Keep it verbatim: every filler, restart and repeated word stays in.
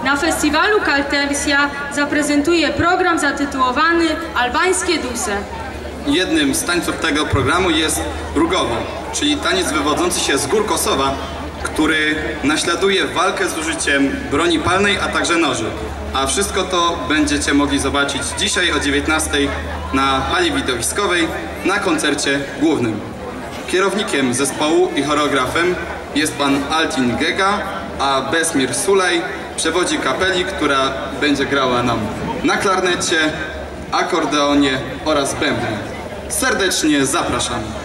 Na festiwalu Kaltersja zaprezentuje program zatytułowany Albańskie Duse. Jednym z tańców tego programu jest rugowo, czyli taniec wywodzący się z gór Kosowa, który naśladuje walkę z użyciem broni palnej, a także noży. A wszystko to będziecie mogli zobaczyć dzisiaj o dziewiętnastej na hali widowiskowej na koncercie głównym. Kierownikiem zespołu i choreografem jest pan Altin Gega, a Besmir Sulej przewodzi kapeli, która będzie grała nam na klarnecie, akordeonie oraz bębnie. Serdecznie zapraszam.